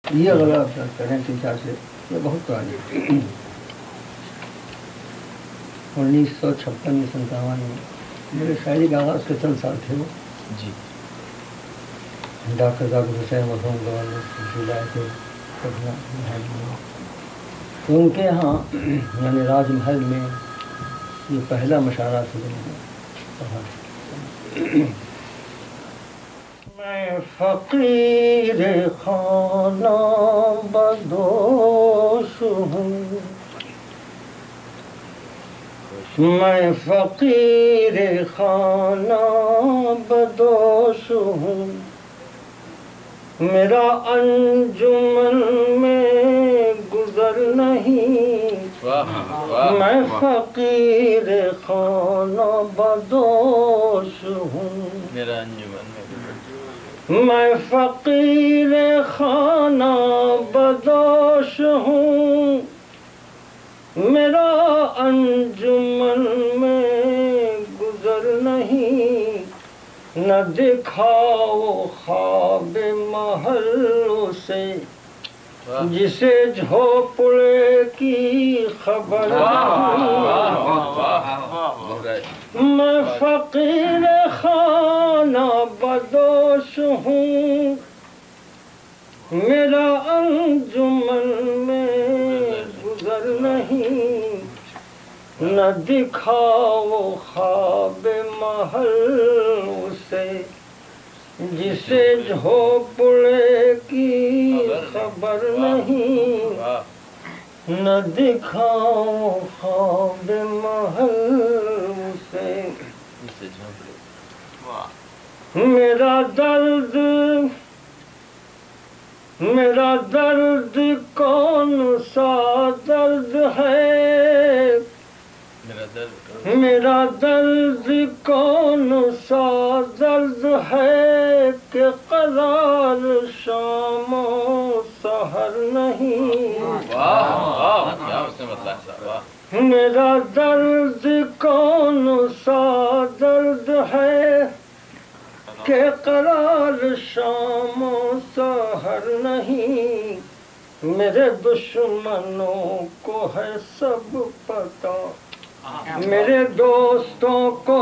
یہ غلط کریں 3-4 سے یہ بہت پرانی 1956 میں 57 میں میرے شاعری کا آغاز کے چند سال تھے وہ جی ڈاکٹر ذاکر حسین مرحوم گورنر لائے تھے پٹنہ محل میں، تو ان کے یہاں یعنی راج محل میں یہ پہلا مشاعرہ تھا جو میں نے پڑھا۔ میں فقیر خانہ بدوش ہوں، میں فقیر خانہ بدوش ہوں، میرا انجمن میں گزر نہیں، میں فقیر خانہ بدوش ہوں، میرا انجمن میں فقیر خانہ بدوش ہوں، میرا انجمن میں گزر نہیں، نہ دکھاؤ خواب محل سے جسے جھوپڑے کی خبر نہیں، میں فقیر خانہ بدوش ہوں، میرا انجمن میں گزر نہیں، نہ دکھاؤ خواب محل سے جسے جھوپڑے کی خبر نہیں، نہ دکھاؤ خواب محل سے، میرا درد کون سا درد ہے، میرا درد کون سا درد ہے کہ قرار شام و سحر نہیں، میرا درد کون سا درد ہے کہ قرار شام و سحر نہیں، میرے دشمنوں کو ہے سب پتہ، میرے دوستوں کو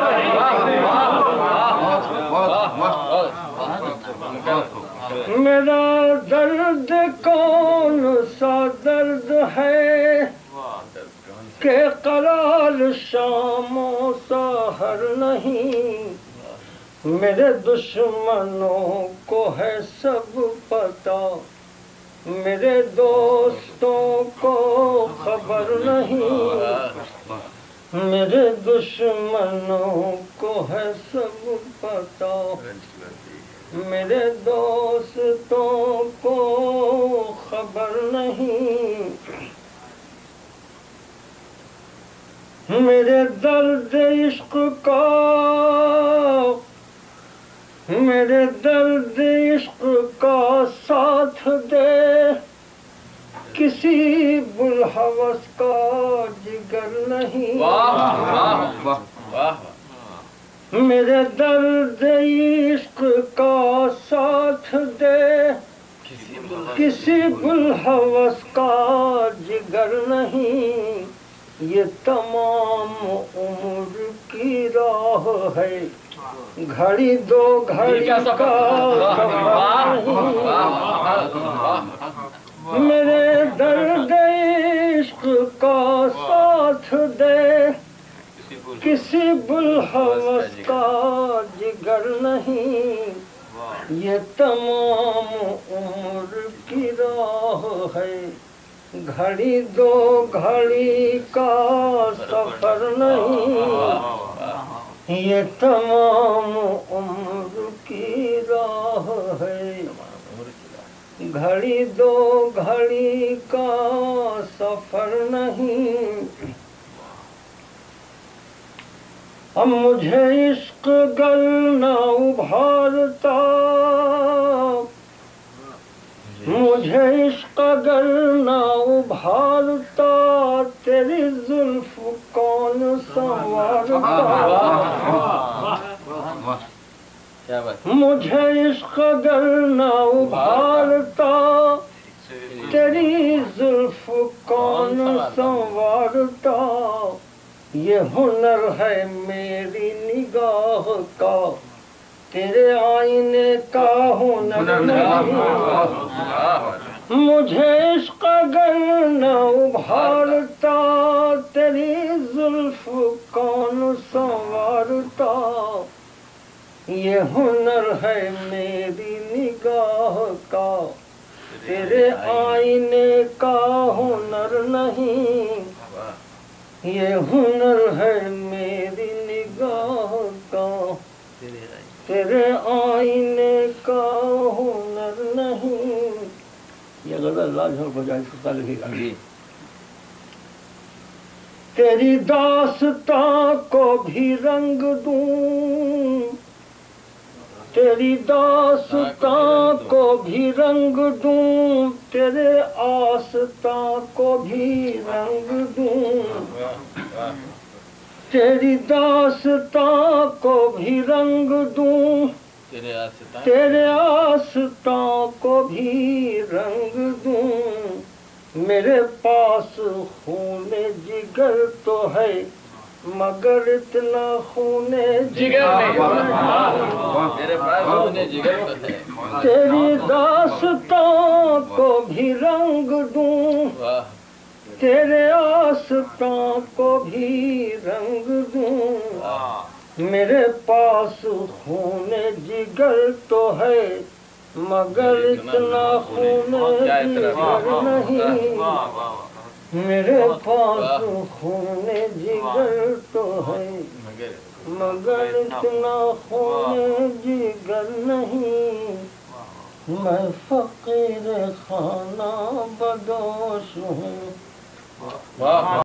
میرا درد کون سا درد ہے کہ قرار شام و سحر نہیں، میرے دشمنوں کو ہے سب پتہ، میرے دوستوں کو خبر نہیں، میرے دشمنوں کو ہے سب پتہ، میرے دوستوں کو خبر نہیں، میرے درد عشق کا میرے درد عشق کا ساتھ دے کسی بلحوث کا جگر نہیں، میرے درد عشق کا ساتھ دے کسی بلحوث کا جگر نہیں، یہ تمام عمر کی راہ ہے گھڑی دو گھڑی کا سفر نہیں، میرے درد عشق کا ساتھ دے کسی بلحوث کا جگر نہیں، یہ تمام عمر کی راہ ہے گھڑی دو گھڑی کا سفر نہیں، یہ تمام عمر کی راہ ہے گھڑی دو گھڑی کا سفر نہیں، اب مجھے عشق گر نہ ابھارتا، مجھے عشق گر نہ ابھارتا، تیری زلف کون سنوارتا، مجھے عشق گر نہ ابھارتا، تیری زلف کون سنوارتا یہ ہنر ہے میری نگاہ کا تیرے آئینے کا ہنر نہیں مجھے عشق اگر نہ ابھارتا تیری زلف کون سنوارتا یہ ہنر ہے میری نگاہ کا تیرے آئینے کا ہنر نہیں یہ ہنر ہے میری نگاہ کا تیرے آئینے کا ہنر نہیں یہ غزل لاج ہو بجائے ستا لکھے گا تیری داستاں کو بھی رنگ دوں تیری داستاں کو بھی رنگ دوں تیرے آستاں کو بھی رنگ دوں تیری داستاں کو بھی رنگ دوں تیرے آستاں کو بھی رنگ دوں میرے پاس خون جگر تو ہے مگر اتنا خون جگر تیری داستاں کو بھی رنگ دوں تیرے آستاں کو بھی رنگ دوں میرے پاس خون جگر تو ہے مگر اتنا خون جگر نہیں میرے پاس خون جگر تو ہے مگر اتنا خون جگر نہیں میں فقیر خانہ بدوش ہوں